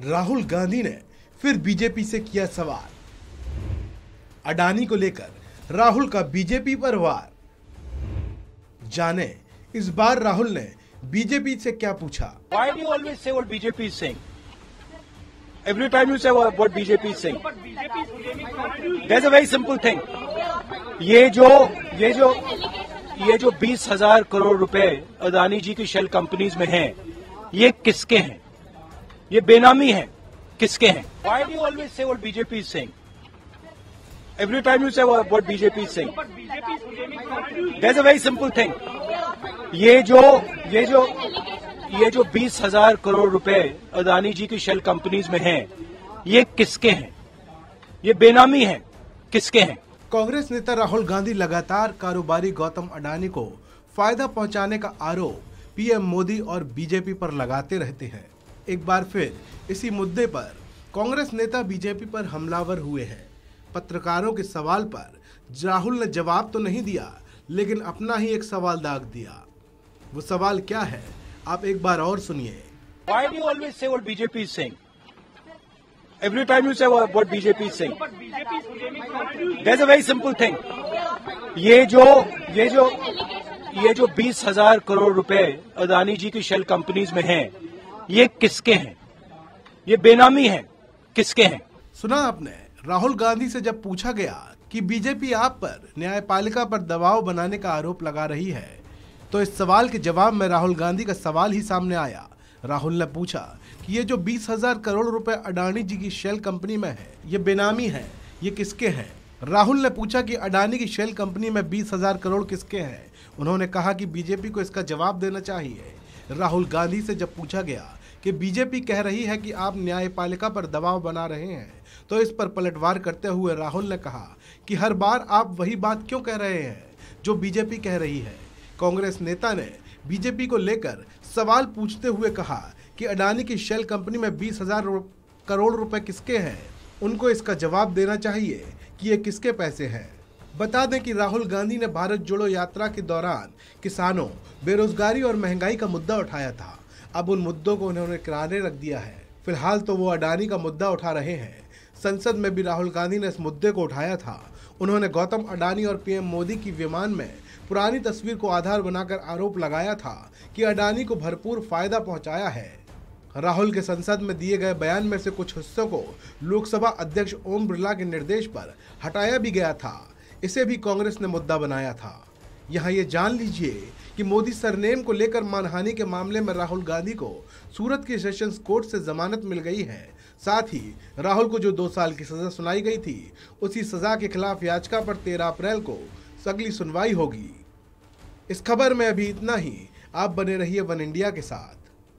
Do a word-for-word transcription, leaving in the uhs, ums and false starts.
राहुल गांधी ने फिर बीजेपी से किया सवाल। अडानी को लेकर राहुल का बीजेपी पर वार। जाने इस बार राहुल ने बीजेपी से क्या पूछा। Why do you always say what B J P is saying? Every time you say what, what B J P is saying. There's a very simple thing. ये जो ये जो ये जो बीस हजार करोड़ रुपए अदानी जी की शेल कंपनीज में हैं, ये किसके हैं? ये बेनामी है, किसके हैं? Why do you always say what B J P is saying? Every time you say what, what B J P is saying. There's a very simple thing. ये जो ये जो ये जो बीस हजार करोड़ रुपए अदानी जी की शेल कंपनीज में हैं, ये किसके हैं? ये बेनामी है, किसके हैं? कांग्रेस नेता राहुल गांधी लगातार कारोबारी गौतम अडानी को फायदा पहुंचाने का आरोप पीएम मोदी और बीजेपी पर लगाते रहते हैं। एक बार फिर इसी मुद्दे पर कांग्रेस नेता बीजेपी पर हमलावर हुए हैं। पत्रकारों के सवाल पर राहुल ने जवाब तो नहीं दिया, लेकिन अपना ही एक सवाल दाग दिया। वो सवाल क्या है, आप एक बार और सुनिए। Why do you always say what B J P is saying? Every time you say what, what B J P is saying. There's a very simple thing. ये जो ये जो ये जो बीस हजार करोड़ रुपए अदानी जी की शेल कंपनीज में हैं, ये किसके हैं? ये बेनामी है, किसके हैं? सुना आपने। राहुल गांधी से जब पूछा गया कि बीजेपी आप पर न्यायपालिका पर दबाव बनाने का आरोप लगा रही है, तो इस सवाल के जवाब में राहुल गांधी का सवाल ही सामने आया। राहुल ने पूछा कि ये जो बीस हजार करोड़ रुपए अडानी जी की शेल कंपनी में है, ये बेनामी है, ये किसके हैं? राहुल ने पूछा कि अडानी की शेल कंपनी में बीस हजार करोड़ किसके हैं? उन्होंने कहा कि बीजेपी को इसका जवाब देना चाहिए। राहुल गांधी से जब पूछा गया कि बीजेपी कह रही है कि आप न्यायपालिका पर दबाव बना रहे हैं, तो इस पर पलटवार करते हुए राहुल ने कहा कि हर बार आप वही बात क्यों कह रहे हैं जो बीजेपी कह रही है। कांग्रेस नेता ने बीजेपी को लेकर सवाल पूछते हुए कहा कि अडानी की शेल कंपनी में बीस हजार करोड़ रुपए किसके हैं? उनको इसका जवाब देना चाहिए कि ये किसके पैसे हैं। बता दें कि राहुल गांधी ने भारत जोड़ो यात्रा के दौरान किसानों, बेरोजगारी और महंगाई का मुद्दा उठाया था। अब उन मुद्दों को उन्होंने किनारे रख दिया है। फिलहाल तो वो अडानी का मुद्दा उठा रहे हैं। संसद में भी राहुल गांधी ने इस मुद्दे को उठाया था। उन्होंने गौतम अडानी और पीएम मोदी की विमान में पुरानी तस्वीर को आधार बनाकर आरोप लगाया था कि अडानी को भरपूर फायदा पहुंचाया है। राहुल के संसद में दिए गए बयान में से कुछ हिस्सों को लोकसभा अध्यक्ष ओम बिरला के निर्देश पर हटाया भी गया था। इसे भी कांग्रेस ने मुद्दा बनाया था। यहाँ ये जान लीजिए कि मोदी सरनेम को लेकर मानहानि के मामले में राहुल गांधी को सूरत की सेशंस कोर्ट से जमानत मिल गई है। साथ ही राहुल को जो दो साल की सजा सुनाई गई थी, उसी सजा के खिलाफ याचिका पर तेरह अप्रैल को अगली सुनवाई होगी। इस खबर में अभी इतना ही। आप बने रहिए वन इंडिया के साथ।